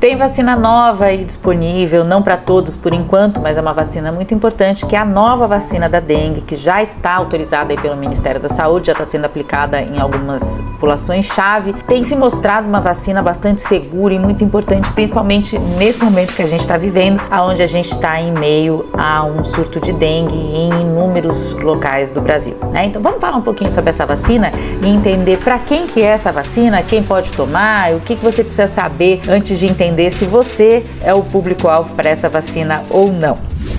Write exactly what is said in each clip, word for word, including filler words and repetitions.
Tem vacina nova aí disponível, não para todos por enquanto, mas é uma vacina muito importante, que é a nova vacina da dengue, que já está autorizada aí pelo Ministério da Saúde, já está sendo aplicada em algumas populações-chave. Tem se mostrado uma vacina bastante segura e muito importante, principalmente nesse momento que a gente está vivendo, onde a gente está em meio a um surto de dengue em inúmeros locais do Brasil, né? Então vamos falar um pouquinho sobre essa vacina e entender para quem que é essa vacina, quem pode tomar, o que, que você precisa saber antes de entender se você é o público-alvo para essa vacina ou não.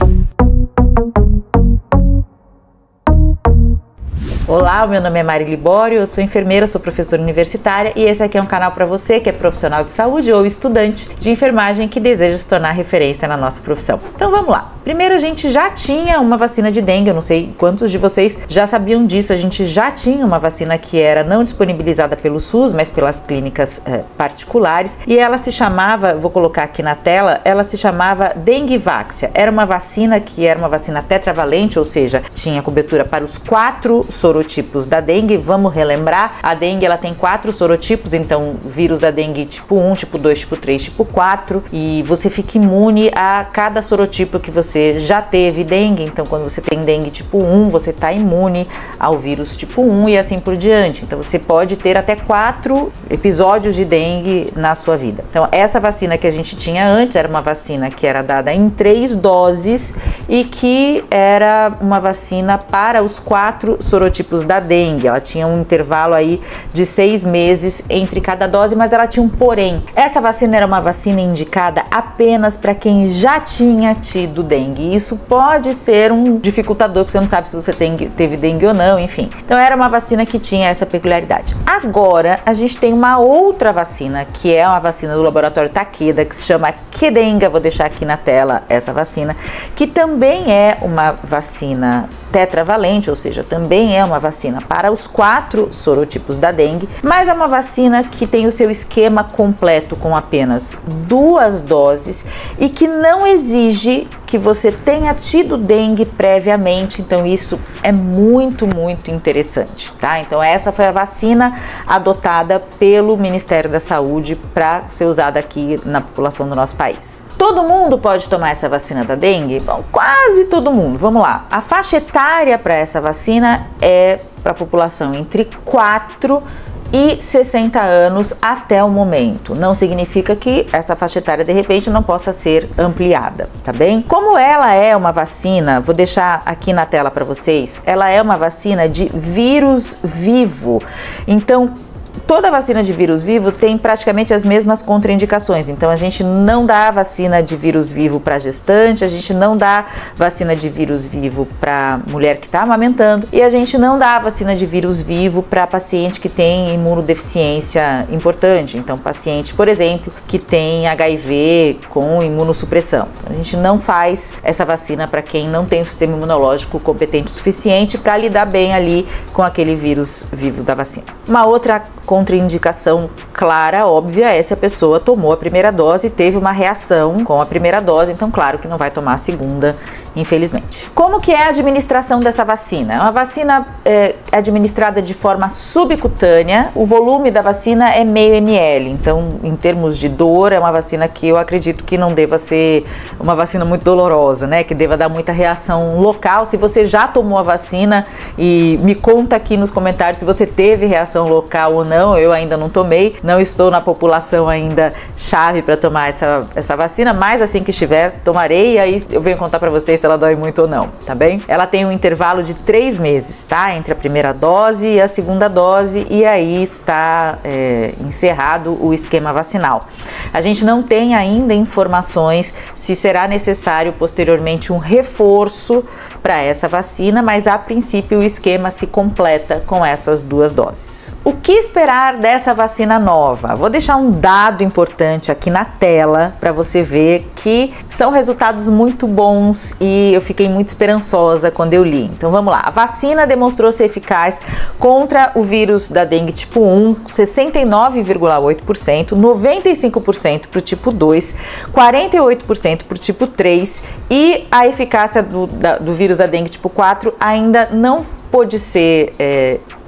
Olá, o meu nome é Mari Libório, eu sou enfermeira, sou professora universitária e esse aqui é um canal para você que é profissional de saúde ou estudante de enfermagem que deseja se tornar referência na nossa profissão. Então vamos lá. Primeiro, a gente já tinha uma vacina de dengue, eu não sei quantos de vocês já sabiam disso, a gente já tinha uma vacina que era não disponibilizada pelo SUS, mas pelas clínicas eh, particulares, e ela se chamava, vou colocar aqui na tela, ela se chamava Denguevaxia. Era uma vacina que era uma vacina tetravalente, ou seja, tinha cobertura para os quatro sorotipos da dengue. Vamos relembrar, a dengue ela tem quatro sorotipos, então vírus da dengue tipo um, tipo dois, tipo três, tipo quatro, e você fica imune a cada sorotipo que você já teve dengue. Então quando você tem dengue tipo um, você está imune ao vírus tipo um e assim por diante. Então você pode ter até quatro episódios de dengue na sua vida. Então essa vacina que a gente tinha antes era uma vacina que era dada em três doses e que era uma vacina para os quatro sorotipos da dengue. Ela tinha um intervalo aí de seis meses entre cada dose, mas ela tinha um porém. Essa vacina era uma vacina indicada apenas para quem já tinha tido dengue. Isso pode ser um dificultador, porque você não sabe se você tem, teve dengue ou não, enfim. Então era uma vacina que tinha essa peculiaridade. Agora a gente tem uma outra vacina, que é uma vacina do laboratório Takeda, que se chama Qdenga, vou deixar aqui na tela essa vacina, que também é uma vacina tetravalente, ou seja, também é uma vacina para os quatro sorotipos da dengue, mas é uma vacina que tem o seu esquema completo com apenas duas doses e que não exige que você tenha tido dengue previamente. Então isso é muito, muito interessante, tá? Então essa foi a vacina adotada pelo Ministério da Saúde para ser usada aqui na população do nosso país. Todo mundo pode tomar essa vacina da dengue? Bom, quase todo mundo. Vamos lá. A faixa etária para essa vacina é para a população entre quatro e sessenta anos até o momento. Não significa que essa faixa etária de repente não possa ser ampliada, tá bem? Como ela é uma vacina, vou deixar aqui na tela para vocês, ela é uma vacina de vírus vivo. Então, toda vacina de vírus vivo tem praticamente as mesmas contraindicações. Então a gente não dá vacina de vírus vivo para gestante, a gente não dá vacina de vírus vivo para mulher que está amamentando e a gente não dá vacina de vírus vivo para paciente que tem imunodeficiência importante. Então paciente, por exemplo, que tem H I V com imunossupressão. A gente não faz essa vacina para quem não tem o sistema imunológico competente o suficiente para lidar bem ali com aquele vírus vivo da vacina. Uma outra contraindicação clara, óbvia, é se a pessoa tomou a primeira dose e teve uma reação com a primeira dose, então claro que não vai tomar a segunda, infelizmente. Como que é a administração dessa vacina? É uma vacina é, administrada de forma subcutânea, o volume da vacina é meio mililitros, então em termos de dor é uma vacina que eu acredito que não deva ser uma vacina muito dolorosa, né? Que deva dar muita reação local. Se você já tomou a vacina, e me conta aqui nos comentários se você teve reação local ou não. Eu ainda não tomei, não estou na população ainda chave para tomar essa, essa vacina, mas assim que estiver, tomarei e aí eu venho contar para vocês se ela dói muito ou não, tá bem? Ela tem um intervalo de três meses, tá? Entre a primeira dose e a segunda dose, e aí está é, encerrado o esquema vacinal. A gente não tem ainda informações se será necessário posteriormente um reforço para essa vacina, mas a princípio o esquema se completa com essas duas doses. O que esperar dessa vacina nova? Vou deixar um dado importante aqui na tela para você ver que são resultados muito bons e eu fiquei muito esperançosa quando eu li. Então vamos lá. A vacina demonstrou ser eficaz contra o vírus da dengue tipo um, sessenta e nove vírgula oito por cento, noventa e cinco por cento para o tipo dois, quarenta e oito por cento para o tipo três, e a eficácia do, da, do vírus da dengue tipo quatro ainda não pôde ser é,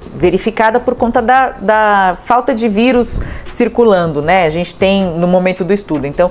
verificada por conta da, da falta de vírus circulando, né? A gente tem no momento do estudo. Então,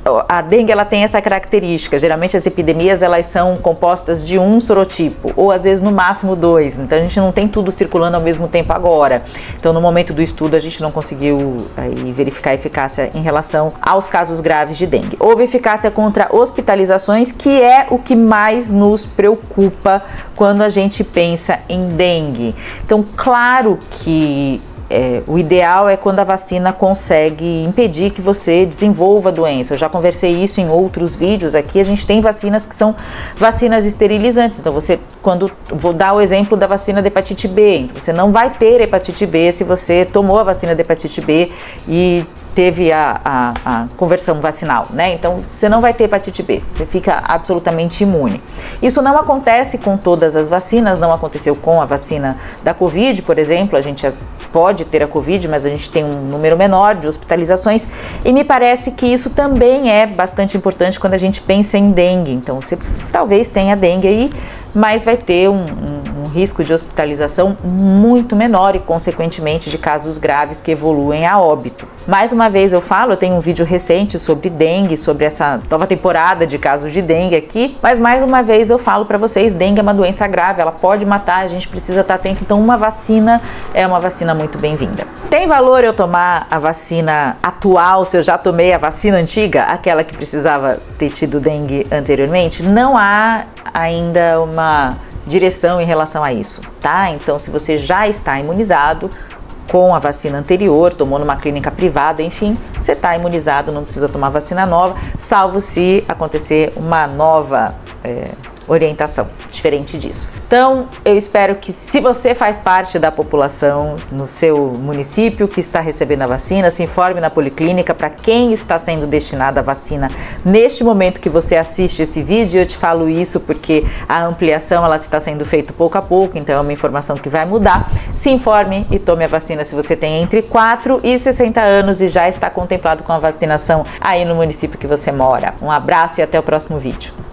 a dengue ela tem essa característica. Geralmente as epidemias elas são compostas de um sorotipo, ou às vezes no máximo dois. Então a gente não tem tudo circulando ao mesmo tempo agora. Então no momento do estudo a gente não conseguiu aí, verificar a eficácia em relação aos casos graves de dengue. Houve eficácia contra hospitalizações, que é o que mais nos preocupa quando a gente pensa em dengue. Então, claro que É, o ideal é quando a vacina consegue impedir que você desenvolva a doença. Eu já conversei isso em outros vídeos aqui. A gente tem vacinas que são vacinas esterilizantes. Então você, quando vou dar o exemplo da vacina de hepatite B, então, você não vai ter hepatite B se você tomou a vacina de hepatite B e teve a, a, a conversão vacinal, né? Então você não vai ter hepatite B, você fica absolutamente imune. Isso não acontece com todas as vacinas, não aconteceu com a vacina da Covid, por exemplo. A gente pode ter a Covid, mas a gente tem um número menor de hospitalizações, e me parece que isso também é bastante importante quando a gente pensa em dengue. Então você talvez tenha dengue aí, mas vai ter um, um, um risco de hospitalização muito menor e, consequentemente, de casos graves que evoluem a óbito. Mais uma vez eu falo, eu tenho um vídeo recente sobre dengue, sobre essa nova temporada de casos de dengue aqui, mas mais uma vez eu falo para vocês, dengue é uma doença grave, ela pode matar, a gente precisa estar atento, então uma vacina é uma vacina muito bem-vinda. Tem valor eu tomar a vacina atual se eu já tomei a vacina antiga, aquela que precisava ter tido dengue anteriormente? Não há ainda uma direção em relação a isso, tá? Então, se você já está imunizado com a vacina anterior, tomou numa clínica privada, enfim, você está imunizado, não precisa tomar vacina nova, salvo se acontecer uma nova é, orientação diferente disso. Então, eu espero que, se você faz parte da população no seu município que está recebendo a vacina, se informe na policlínica para quem está sendo destinada a vacina neste momento que você assiste esse vídeo. Eu te falo isso porque a ampliação ela está sendo feita pouco a pouco, então é uma informação que vai mudar. Se informe e tome a vacina se você tem entre quatro e sessenta anos e já está contemplado com a vacinação aí no município que você mora. Um abraço e até o próximo vídeo.